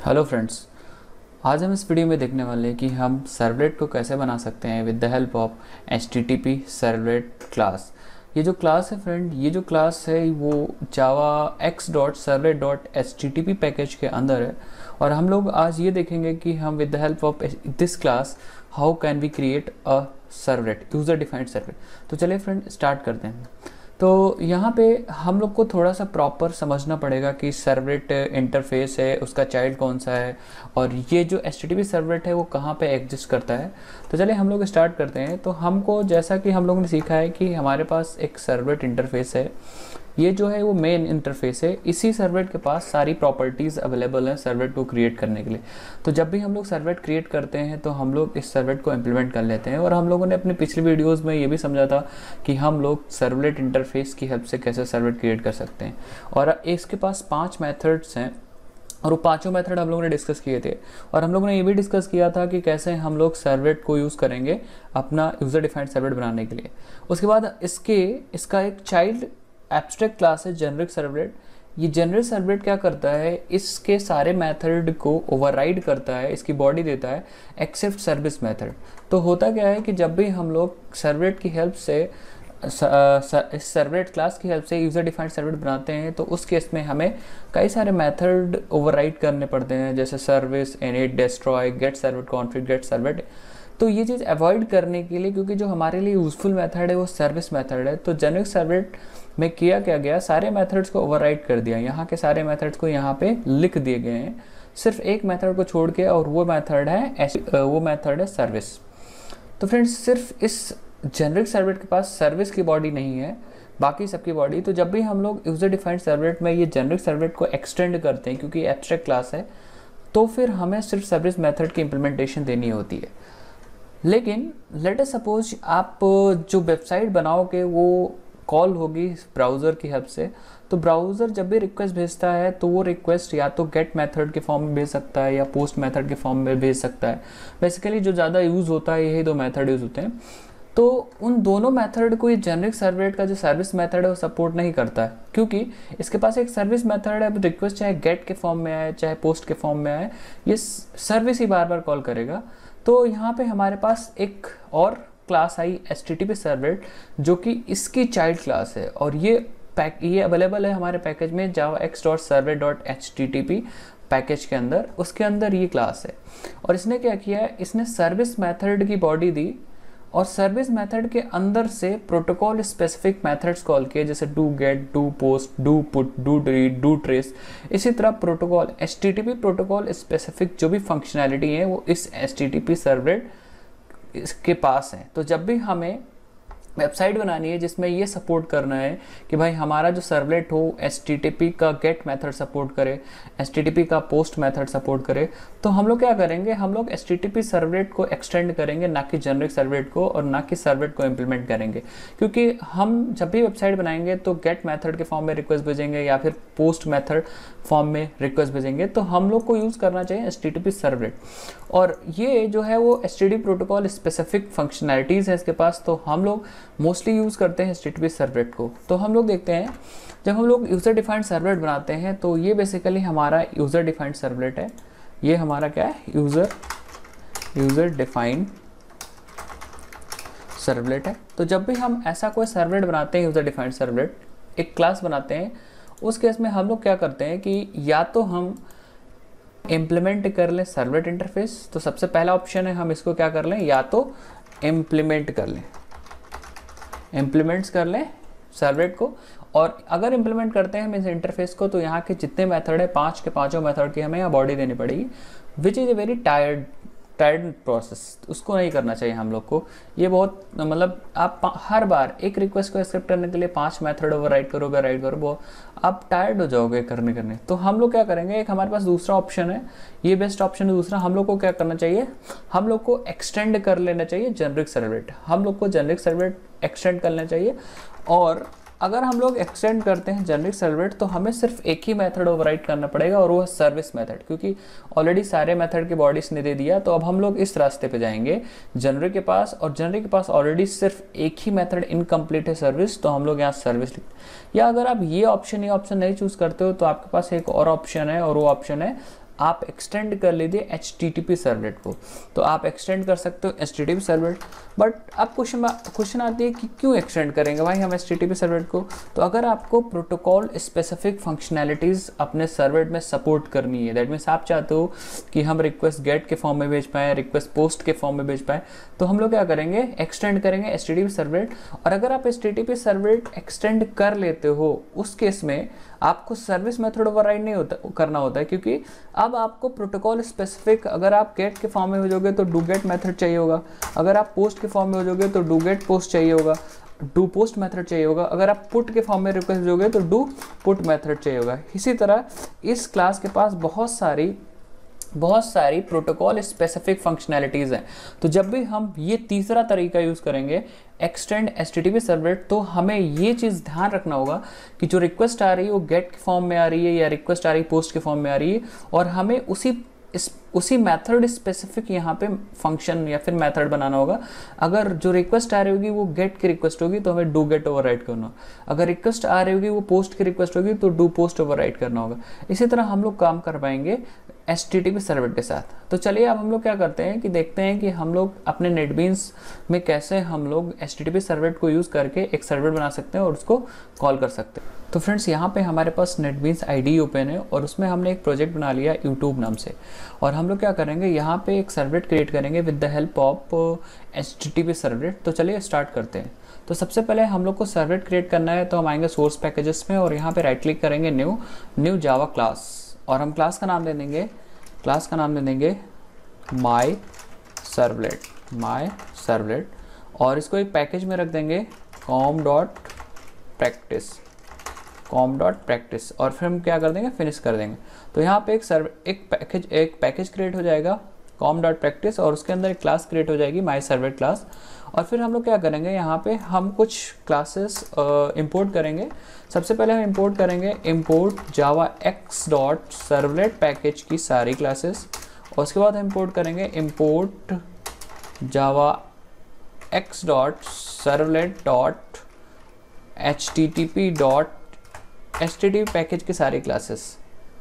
Hello friends. आज हम इस वीडियो में देखने वाले हैं कि हम सर्वलेट को कैसे बना सकते हैं with the help of HTTP servlet class. ये जो क्लास है फ्रेंड, ये जो क्लास है वो जावा x.servlet.http पैकेज के अंदर है और हम लोग आज ये देखेंगे कि हम with the help of this class how can we create a servlet, user defined servlet. तो चलिए फ्रेंड स्टार्ट करते हैं। तो यहाँ पे हम लोग को थोड़ा सा प्रॉपर समझना पड़ेगा कि सर्वलेट इंटरफेस है, उसका चाइल्ड कौन सा है और ये जो HTTP सर्वलेट है वो कहाँ पे एग्जिस्ट करता है। तो चलिए हम लोग स्टार्ट करते हैं। तो हमको जैसा कि हम लोगों ने सीखा है कि हमारे पास एक सर्वलेट इंटरफेस है, ये जो है वो मेन इंटरफेस है। इसी सर्वलेट के पास सारी प्रॉपर्टीज़ अवेलेबल हैं सर्वलेट को क्रिएट करने के लिए। तो जब भी हम लोग सर्वलेट क्रिएट करते हैं तो हम लोग इस सर्वलेट को इम्प्लीमेंट कर लेते हैं। और हम लोगों ने अपनी पिछली वीडियोस में ये भी समझा था कि हम लोग सर्वलेट इंटरफेस की हेल्प से कैसे सर्वलेट क्रिएट कर सकते हैं। और इसके पास 5 मेथड्स हैं और वो पांचों मेथड हम लोगों ने डिस्कस किए थे। और हम लोगों ने ये भी डिस्कस किया था कि कैसे हम लोग सर्वलेट को यूज़ करेंगे अपना यूज़र डिफाइंड सर्वलेट बनाने के लिए। उसके बाद इसका एक चाइल्ड एब्स्ट्रैक्ट क्लास है जेनरिक सर्वलेट। ये जेनरिक सर्वलेट क्या करता है, इसके सारे मेथड को ओवरराइड करता है, इसकी बॉडी देता है एक्सेप्ट सर्विस मेथड। तो होता क्या है कि जब भी हम लोग सर्वलेट की हेल्प से इस सर्वलेट क्लास की हेल्प से यूज़र डिफाइंड सर्वलेट बनाते हैं तो उस केस में हमें कई सारे मेथड ओवरराइड करने पड़ते हैं, जैसे service, init, destroy, get servlet, config, get servlet. तो ये चीज़ अवॉइड करने के लिए, क्योंकि जो हमारे लिए यूज़फुल मेथड है वो सर्विस मेथड है, तो जेनरिक सर्वलेट में किया क्या गया, सारे मेथड्स को ओवरराइड कर दिया। यहाँ के सारे मेथड्स को यहाँ पे लिख दिए गए हैं, सिर्फ एक मेथड को छोड़ के, और वो मेथड है सर्विस। तो फ्रेंड्स सिर्फ इस जेनरिक सर्वलेट के पास सर्विस की बॉडी नहीं है, बाकी सबकी बॉडी। तो जब भी हम लोग यूज़र डिफाइंड सर्वलेट में ये जेनरिक सर्वलेट को एक्सटेंड करते हैं, क्योंकि एब्स्ट्रैक्ट क्लास है, तो फिर हमें सिर्फ सर्विस मेथड की इम्प्लीमेंटेशन देनी होती है। लेकिन लेट अस सपोज आप जो वेबसाइट बनाओगे वो कॉल होगी ब्राउज़र की हेल्प से। तो ब्राउज़र जब भी रिक्वेस्ट भेजता है तो वो रिक्वेस्ट या तो गेट मेथड के फॉर्म में भेज सकता है या पोस्ट मेथड के फॉर्म में भेज सकता है। बेसिकली जो ज़्यादा यूज़ होता है यही दो मेथड यूज़ होते हैं। तो उन दोनों मेथड को ये जेनरिक सर्वलेट का जो सर्विस मेथड है वो सपोर्ट नहीं करता है, क्योंकि इसके पास एक सर्विस मेथड है। रिक्वेस्ट चाहे गेट के फॉर्म में आए चाहे पोस्ट के फॉर्म में आए, ये सर्विस ही बार बार कॉल करेगा। तो यहाँ पे हमारे पास एक और क्लास आई HTTP सर्वलेट, जो कि इसकी चाइल्ड क्लास है, और ये अवेलेबल है हमारे पैकेज में जावा x.servlet.http पैकेज के अंदर। उसके अंदर ये क्लास है और इसने क्या किया है, इसने सर्विस मेथड की बॉडी दी और सर्विस मेथड के अंदर से प्रोटोकॉल स्पेसिफिक मेथड्स कॉल किए, जैसे do get, do post, do put, do delete, do trace. इसी तरह प्रोटोकॉल HTTP प्रोटोकॉल स्पेसिफिक जो भी फंक्शनैलिटी है वो इस HTTP सर्वलेट इसके पास है। तो जब भी हमें वेबसाइट बनानी है जिसमें ये सपोर्ट करना है कि भाई हमारा जो सर्वलेट हो HTTP का गेट मेथड सपोर्ट करे, HTTP का पोस्ट मेथड सपोर्ट करे, तो हम लोग क्या करेंगे, हम लोग HTTP सर्वलेट को एक्सटेंड करेंगे, ना कि जेनरिक सर्वलेट को, और ना कि सर्वलेट को इम्प्लीमेंट करेंगे। क्योंकि हम जब भी वेबसाइट बनाएंगे तो गेट मेथड के फॉर्म में रिक्वेस्ट भेजेंगे या फिर पोस्ट मेथड फॉर्म में रिक्वेस्ट भेजेंगे, तो हम लोग को यूज़ करना चाहिए HTTP सर्वलेट। और ये जो है वो HTTP प्रोटोकॉल स्पेसिफिक फंक्शनैलिटीज़ है इसके पास, तो हम लोग मोस्टली यूज़ करते हैं HTTP सर्वलेट को। तो हम लोग देखते हैं जब हम लोग यूज़र डिफाइंड सर्वलेट बनाते हैं तो ये बेसिकली हमारा यूज़र डिफाइंड सर्वलेट है। ये हमारा क्या है, यूज़र डिफाइंड सर्वलेट है। तो जब भी हम ऐसा कोई सर्वलेट बनाते हैं, यूज़र डिफाइंड सर्वलेट, एक क्लास बनाते हैं, उस केस में हम लोग क्या करते हैं कि या तो हम इम्प्लीमेंट कर लें सर्वलेट इंटरफेस। तो सबसे पहला ऑप्शन है हम इसको क्या कर लें, या तो इम्प्लीमेंट्स कर लें सर्वलेट को। और अगर इम्प्लीमेंट करते हैं हम इस इंटरफेस को, तो यहाँ के जितने मेथड है 5 के पाँचों मेथड की हमें यहाँ बॉडी देनी पड़ेगी, which is a very tired process. उसको नहीं करना चाहिए हम लोग को। ये बहुत मतलब आप हर बार एक रिक्वेस्ट को एक्सेप्ट करने के लिए 5 मेथड ओवरराइड करो, आप टायर्ड हो जाओगे करने। तो हम लोग क्या करेंगे, एक हमारे पास दूसरा ऑप्शन है, ये बेस्ट ऑप्शन है दूसरा। हम लोग को क्या करना चाहिए, हम लोग को एक्सटेंड कर लेना चाहिए जेनरिक सर्वलेट। हम लोग को जेनरिक सर्वलेट एक्सटेंड करना चाहिए। और अगर हम लोग एक्सटेंड करते हैं जेनरिक सर्वलेट तो हमें सिर्फ एक ही मेथड ओवरराइड करना पड़ेगा, और वो है सर्विस मेथड। क्योंकि ऑलरेडी सारे मेथड के बॉडीज ने दे दिया, तो अब हम लोग इस रास्ते पे जाएंगे जेनरिक के पास, और जेनरिक के पास ऑलरेडी सिर्फ एक ही मेथड इनकम्प्लीट है सर्विस, तो हम लोग यहाँ सर्विस लिखते। या अगर आप ये ऑप्शन नहीं चूज करते हो तो आपके पास एक और ऑप्शन है, और वो ऑप्शन है आप एक्सटेंड कर लीजिए HTTP सर्वलेट को। तो आप एक्सटेंड कर सकते हो HTTP सर्वलेट, बट अब क्वेश्चन आती है कि क्यों एक्सटेंड करेंगे भाई हम HTTP सर्वलेट को। तो अगर आपको प्रोटोकॉल स्पेसिफिक फंक्शनैलिटीज़ अपने सर्वलेट में सपोर्ट करनी है, दैट मीन्स आप चाहते हो कि हम रिक्वेस्ट गेट के फॉर्म में भेज पाएँ, रिक्वेस्ट पोस्ट के फॉर्म में भेज पाएँ, तो हम लोग क्या करेंगे, एक्सटेंड करेंगे HTTP सर्वलेट। और अगर आप HTTP सर्वलेट एक्सटेंड कर लेते हो, उस केस में आपको सर्विस मेथड ओवरराइड नहीं करना होता है, क्योंकि अब आपको प्रोटोकॉल स्पेसिफिक, अगर आप गेट के फॉर्म में भेजोगे तो डू गेट मेथड चाहिए होगा, अगर आप पोस्ट के फॉर्म में भेजोगे तो डू गेट पोस्ट चाहिए होगा, डू पोस्ट मेथड चाहिए होगा, अगर आप पुट के फॉर्म में रिक्वेस्ट भेजोगे तो डू पुट मेथड चाहिए होगा। इसी तरह इस क्लास के पास बहुत सारी प्रोटोकॉल स्पेसिफिक फंक्शनैलिटीज़ हैं। तो जब भी हम ये तीसरा तरीका यूज़ करेंगे, एक्सटेंड HTTP सर्वलेट, तो हमें ये चीज़ ध्यान रखना होगा कि जो रिक्वेस्ट आ रही है वो गेट के फॉर्म में आ रही है या रिक्वेस्ट आ रही है पोस्ट के फॉर्म में आ रही है, और हमें उसी मेथड स्पेसिफिक यहाँ पे फंक्शन या फिर मेथड बनाना होगा। अगर जो रिक्वेस्ट आ रही होगी वो गेट की रिक्वेस्ट होगी तो हमें डू गेट ओवरराइड करना, अगर रिक्वेस्ट आ रही होगी वो पोस्ट की रिक्वेस्ट होगी तो डू पोस्ट ओवरराइड करना होगा। इसी तरह हम लोग काम कर पाएंगे HTTP सर्वलेट के साथ। तो चलिए अब हम लोग क्या करते हैं कि देखते हैं कि हम लोग अपने नेटबीन्स में कैसे हम लोग HTTP सर्वलेट को यूज़ करके एक सर्वलेट बना सकते हैं और उसको कॉल कर सकते हैं। तो फ्रेंड्स, यहाँ पे हमारे पास नेटबीन्स IDE ओपन है और उसमें हमने एक प्रोजेक्ट बना लिया यूट्यूब नाम से, और हम लोग क्या करेंगे, यहाँ पे एक सर्वलेट क्रिएट करेंगे with the help of HTTP servlet. तो चलिए स्टार्ट करते हैं। तो सबसे पहले हम लोग को सर्वलेट क्रिएट करना है, तो हम आएंगे सोर्स पैकेजेस में और यहाँ पे राइट क्लिक करेंगे न्यू जावा क्लास, और हम क्लास का नाम दे देंगे माई सर्वलेट, और इसको एक पैकेज में रख देंगे com.practice, और फिर हम क्या कर देंगे, फिनिश कर देंगे। तो यहाँ पे एक पैकेज क्रिएट हो जाएगा com.practice, और उसके अंदर एक क्लास क्रिएट हो जाएगी माई सर्वलेट क्लास। और फिर हम लोग क्या करेंगे, यहाँ पे हम कुछ क्लासेस इंपोर्ट करेंगे। सबसे पहले हम इंपोर्ट करेंगे import javax.servlet पैकेज की सारी क्लासेस, और उसके बाद हम इंपोर्ट करेंगे import javax.servlet.http पैकेज की सारी क्लासेस।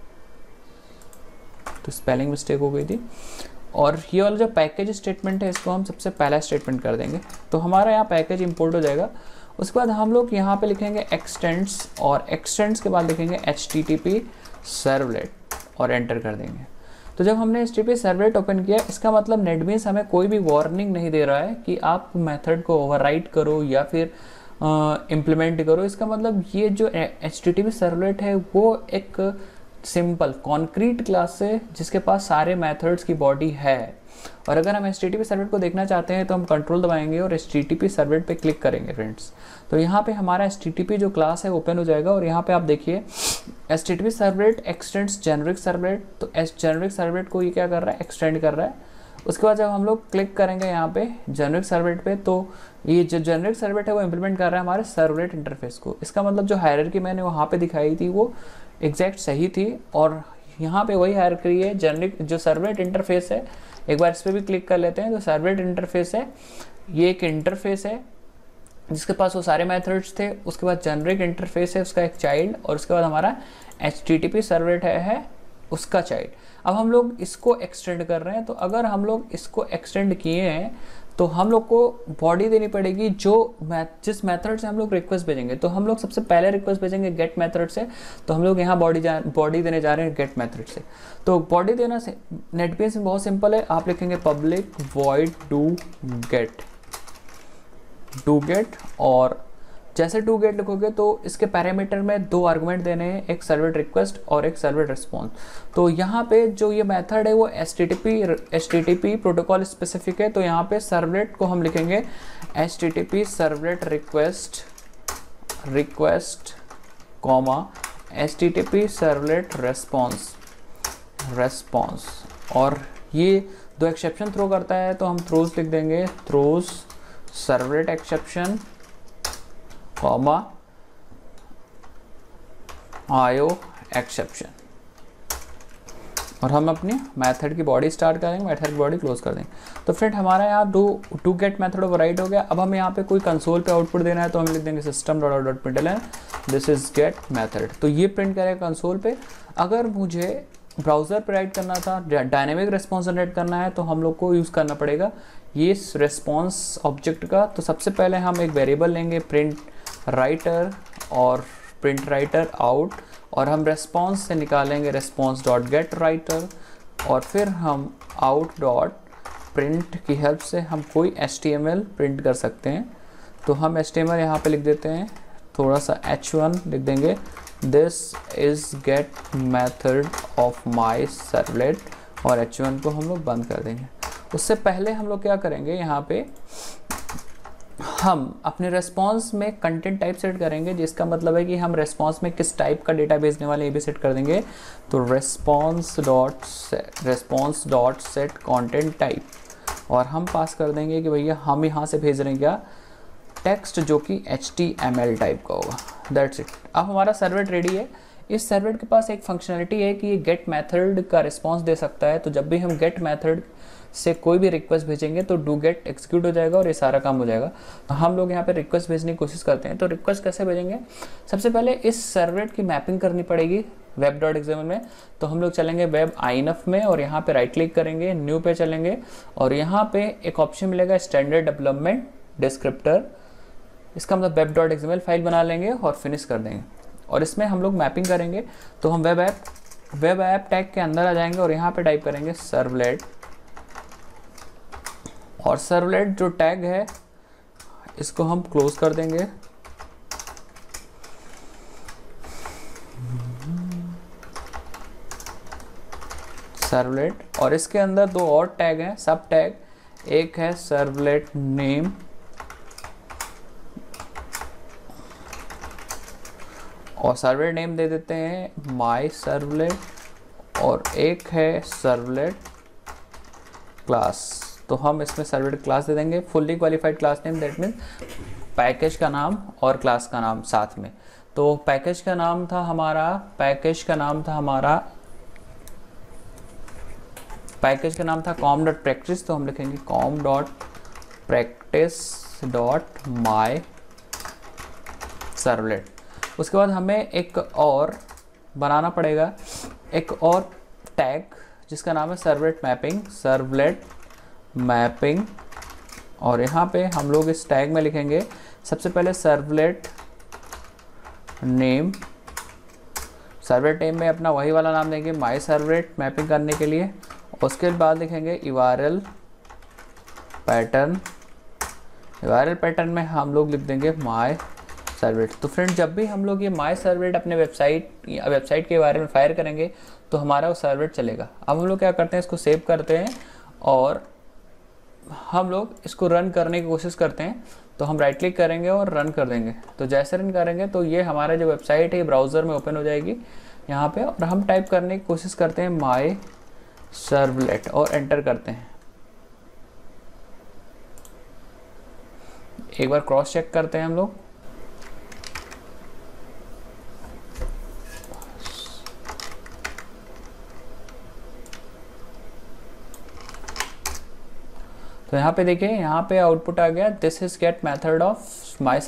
तो स्पेलिंग मिस्टेक हो गई थी, और ये वाला जो पैकेज स्टेटमेंट है इसको हम सबसे पहला स्टेटमेंट कर देंगे। तो हमारा यहाँ पैकेज इंपोर्ट हो जाएगा। उसके बाद हम लोग यहाँ पे लिखेंगे एक्सटेंड्स, और एक्सटेंड्स के बाद लिखेंगे HTTP सर्वलेट और एंटर कर देंगे। तो जब हमने HTTP सर्वलेट ओपन किया, इसका मतलब नेटबीन्स हमें कोई भी वार्निंग नहीं दे रहा है कि आप मेथड को ओवरराइट करो या फिर इम्प्लीमेंट करो। इसका मतलब ये जो HTTP सर्वलेट है वो एक सिंपल कॉन्क्रीट क्लास है जिसके पास सारे मेथड्स की बॉडी है। और अगर हम HTTP सर्वलेट को देखना चाहते हैं तो हम कंट्रोल दबाएंगे और HTTP सर्वलेट पे क्लिक करेंगे फ्रेंड्स। तो यहाँ पे हमारा HTTP जो क्लास है ओपन हो जाएगा, और यहाँ पे आप देखिए HTTP servlet extends generic servlet. तो जेनरिक सर्वलेट को ये क्या कर रहा है, एक्सटेंड कर रहा है। उसके बाद जब हम लोग क्लिक करेंगे यहाँ पे जेनरिक सर्वलेट पे, तो ये जो जेनरिक सर्वलेट है वो इम्प्लीमेंट कर रहा है हमारे सर्वलेट इंटरफेस को। इसका मतलब जो हायरार्की मैंने वहाँ पे दिखाई थी वो एग्जैक्ट सही थी, और यहाँ पे वही हायरार्की है। जेनरिक जो सर्वलेट इंटरफेस है, एक बार इस पर भी क्लिक कर लेते हैं। तो सर्वलेट इंटरफेस है, ये एक इंटरफेस है जिसके पास वो सारे मेथड्स थे। उसके बाद जेनरिक इंटरफेस है, उसका एक चाइल्ड, और उसके बाद हमारा HTTP सर्वलेट है उसका चाइल्ड। अब हम लोग इसको एक्सटेंड कर रहे हैं। तो अगर हम लोग इसको एक्सटेंड किए हैं तो हम लोग को बॉडी देनी पड़ेगी जिस मेथड से हम लोग रिक्वेस्ट भेजेंगे। तो हम लोग सबसे पहले रिक्वेस्ट भेजेंगे गेट मेथड से, तो हम लोग यहाँ बॉडी देने जा रहे हैं गेट मेथड से। तो बॉडी देना से नेटबीन्स में बहुत सिंपल है, आप लिखेंगे पब्लिक वॉइड डू गेट, और जैसे डू गेट लिखोगे तो इसके पैरामीटर में 2 आर्गुमेंट देने हैं, एक सर्वलेट रिक्वेस्ट और एक सर्वलेट रिस्पॉन्स। तो यहाँ पे जो ये मेथड है वो HTTP प्रोटोकॉल स्पेसिफिक है। तो यहाँ पे सर्वलेट को हम लिखेंगे HTTP servlet request comma HTTP servlet response, और ये 2 एक्सेप्शन थ्रो करता है तो हम थ्रोज लिख देंगे, throws servlet exception comma IO exception, और हम अपनी मेथड की बॉडी स्टार्ट करेंगे, मेथड की बॉडी क्लोज कर देंगे। तो फ्रेंड हमारा यहाँ डू गेट मेथड ओवरराइड हो गया। अब हमें यहाँ पे कोई कंसोल पे आउटपुट देना है तो हम लिख देंगे system.out.println this is get method. तो ये प्रिंट करेगा कंसोल पे। अगर मुझे ब्राउज़र प्रोवाइड करना था, डायनेमिक रेस्पॉन्स जनरेट करना है, तो हम लोग को यूज़ करना पड़ेगा ये रेस्पॉन्स ऑब्जेक्ट का। तो सबसे पहले हम एक वेरिएबल लेंगे प्रिंट राइटर और प्रिंट राइटर आउट, और हम रेस्पॉन्स से निकालेंगे रेस्पॉन्स डॉट गेट राइटर, और फिर हम आउट डॉट प्रिंट की हेल्प से हम कोई HTML प्रिंट कर सकते हैं। तो हम HTML यहाँ पे लिख देते हैं, थोड़ा सा h1 लिख देंगे, this is get method of my servlet, और h1 को हम लोग बंद कर देंगे। उससे पहले हम लोग क्या करेंगे, यहाँ पे हम अपने रेस्पॉन्स में कंटेंट टाइप सेट करेंगे, जिसका मतलब है कि हम रेस्पॉन्स में किस टाइप का डेटा भेजने वाले ये भी सेट कर देंगे। तो response dot set content type, और हम पास कर देंगे कि भैया हम यहाँ से भेज रहे हैं क्या, टेक्स्ट जो कि HTML टाइप का होगा। That's it. अब हमारा सर्वलेट रेडी है। इस सर्वलेट के पास एक फंक्शनलिटी है कि ये गेट मेथड का रिस्पांस दे सकता है। तो जब भी हम गेट मेथड से कोई भी रिक्वेस्ट भेजेंगे तो डू गेट एग्जीक्यूट हो जाएगा और ये सारा काम हो जाएगा। हम लोग यहाँ पे रिक्वेस्ट भेजने की कोशिश करते हैं। तो रिक्वेस्ट कैसे भेजेंगे, सबसे पहले इस सर्वलेट की मैपिंग करनी पड़ेगी web.xml में। तो हम लोग चलेंगे वेब INF में और यहाँ पे राइट क्लिक करेंगे, न्यू पे चलेंगे और यहाँ पे एक ऑप्शन मिलेगा स्टैंडर्ड डेवलपमेंट डिस्क्रिप्टर। इसका मतलब web.xml फाइल बना लेंगे और फिनिश कर देंगे और इसमें हम लोग मैपिंग करेंगे। तो हम वेब ऐप टैग के अंदर आ जाएंगे और यहाँ पे टाइप करेंगे सर्वलेट, और सर्वलेट जो टैग है इसको हम क्लोज कर देंगे। सर्वलेट, और इसके अंदर दो और टैग हैं, सब टैग। एक है सर्वलेट नेम और सर्वलेट नेम दे देते हैं माई सर्वलेट, और एक है सर्वलेट क्लास। तो हम इसमें सर्वलेट क्लास दे देंगे, fully qualified class name, that means package का नाम और क्लास का नाम साथ में। तो पैकेज का नाम था हमारा com.practice, तो हम लिखेंगे com.practice.my सर्वलेट। उसके बाद हमें एक और बनाना पड़ेगा, एक और टैग जिसका नाम है सर्वलेट मैपिंग, और यहाँ पे हम लोग इस टैग में लिखेंगे सबसे पहले सर्वलेट नेम में अपना वही वाला नाम देंगे माई सर्वलेट मैपिंग करने के लिए। उसके बाद लिखेंगे URL पैटर्न में हम लोग लिख देंगे माई सर्वलेट। तो फ्रेंड, जब भी हम लोग ये माई सर्वलेट अपने वेबसाइट के बारे में फायर करेंगे तो हमारा वो सर्वलेट चलेगा। अब हम लोग क्या करते हैं, इसको सेव करते हैं और हम लोग इसको रन करने की कोशिश करते हैं। तो हम राइट क्लिक करेंगे और रन कर देंगे। तो जैसे रन करेंगे तो ये हमारा जो वेबसाइट है ब्राउज़र में ओपन हो जाएगी यहाँ पे, और हम टाइप करने की कोशिश करते हैं माई सर्वलेट और एंटर करते हैं। एक बार क्रॉस चेक करते हैं हम लोग। तो यहाँ पे देखिए, यहाँ पे आउटपुट आ गया, this is get method of my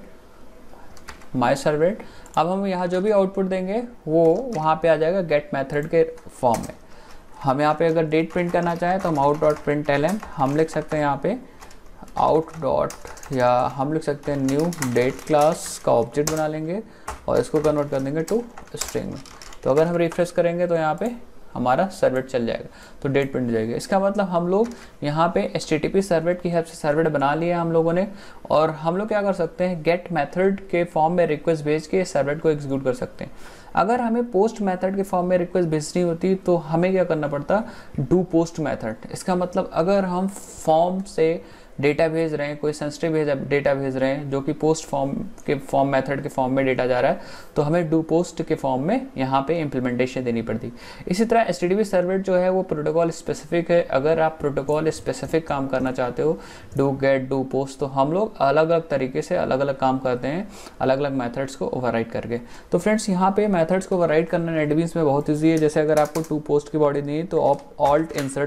servlet. अब हम यहाँ जो भी आउटपुट देंगे वो वहाँ पे आ जाएगा गेट मेथड के फॉर्म में। हम यहाँ पे अगर डेट प्रिंट करना चाहें तो हम out.println हम लिख सकते हैं, यहाँ पे out डॉट, या हम लिख सकते हैं न्यू डेट क्लास का ऑब्जेक्ट बना लेंगे और इसको कन्वर्ट कर देंगे टू स्ट्रिंग में। तो अगर हम रिफ्रेश करेंगे तो यहाँ पे हमारा सर्वलेट चल जाएगा, तो डेट प्रिंट हो जाएगी। इसका मतलब हम लोग यहाँ पे HTTP सर्वलेट की हेल्प से सर्वलेट बना लिया हम लोगों ने, और हम लोग क्या कर सकते हैं, गेट मेथड के फॉर्म में रिक्वेस्ट भेज के सर्वलेट को एग्जीक्यूट कर सकते हैं। अगर हमें पोस्ट मेथड के फॉर्म में रिक्वेस्ट भेजनी होती तो हमें क्या करना पड़ता, डू पोस्ट मेथड। इसका मतलब अगर हम फॉर्म से डेटा भेज रहे हैं, कोई सेंसिटिव डेटा भेज रहे हैं जो कि पोस्ट फॉर्म मेथड के फॉर्म में डेटा जा रहा है, तो हमें डू पोस्ट के फॉर्म में यहाँ पे इम्प्लीमेंटेशन देनी पड़ती। इसी तरह HTTP सर्वलेट जो है वो प्रोटोकॉल स्पेसिफिक है। अगर आप प्रोटोकॉल स्पेसिफिक काम करना चाहते हो, डू गेट, डू पोस्ट, तो हम लोग अलग अलग तरीके से अलग अलग काम करते हैं, अलग अलग मेथड्स को ओवरराइड करके। तो फ्रेंड्स, यहाँ पे मेथड्स को ओवरराइड करना नेटबीन्स में बहुत ईजी है। जैसे अगर आपको टू पोस्ट की बॉडी नहीं है तो आप ऑल्ट इंसर्ट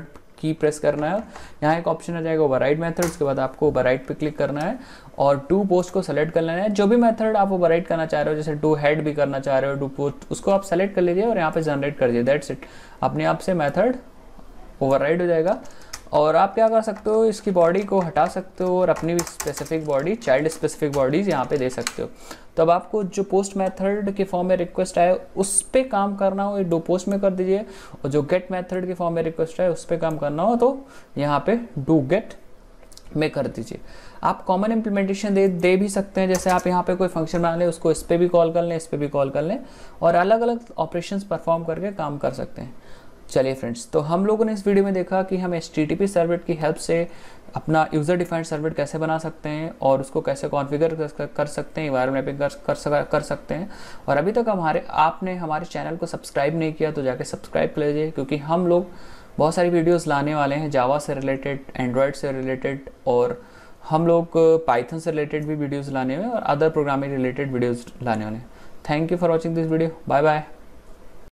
की प्रेस करना है, यहाँ एक ऑप्शन आ जाएगा ओवरराइड मेथड, उसके बाद आपको ओवरराइड पे क्लिक करना है और टू पोस्ट को सेलेक्ट कर लेना है। जो भी मेथड आप ओवरराइड करना चाह रहे हो, जैसे टू हेड भी करना चाह रहे हो, टू पोस्ट, उसको आप सेलेक्ट कर लीजिए और यहाँ पे जनरेट कर दीजिए, दैट्स इट, अपने आप से मेथड ओवरराइड हो जाएगा। और आप क्या कर सकते हो, इसकी बॉडी को हटा सकते हो और अपनी भी specific body, child specific bodies यहाँ पे दे सकते हो। तो अब आपको जो पोस्ट मेथड के फॉर्म में रिक्वेस्ट आए उस पर काम करना हो, ये डू पोस्ट में कर दीजिए, और जो गेट मेथड के फॉर्म में रिक्वेस्ट आए उस पर काम करना हो तो यहाँ पे डू गेट में कर दीजिए। आप कॉमन इम्प्लीमेंटेशन दे भी सकते हैं, जैसे आप यहाँ पे कोई फंक्शन बना लें, उसको इस पर भी कॉल कर लें, इस पर भी कॉल कर लें, और अलग अलग ऑपरेशंस परफॉर्म करके काम कर सकते हैं। चलिए फ्रेंड्स, तो हम लोगों ने इस वीडियो में देखा कि हम HTTP सर्वलेट की हेल्प से अपना यूज़र डिफाइंड सर्वलेट कैसे बना सकते हैं और उसको कैसे कॉन्फ़िगर कर सकते हैं, एनवायरनमेंट मैपिंग कर सकते हैं। और अभी तक आपने हमारे चैनल को सब्सक्राइब नहीं किया तो जाके सब्सक्राइब कर लीजिए, क्योंकि हम लोग बहुत सारी वीडियोज़ लाने वाले हैं जावा से रिलेटेड, एंड्रॉयड से रिलेटेड, और हम लोग पाइथन से रिलेटेड भी वीडियोज़ लाने हैं और अदर प्रोग्रामिंग रिलेटेड वीडियोज़ लाने वाले हैं। Thank you for watching this video, bye bye.